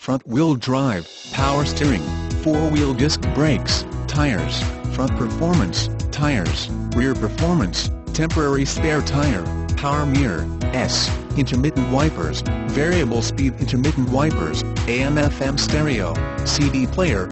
front-wheel drive, power steering, 4-wheel disc brakes, tires, front performance, tires, rear performance, temporary spare tire, power mirror, intermittent wipers, variable speed intermittent wipers, AM/FM stereo, CD player,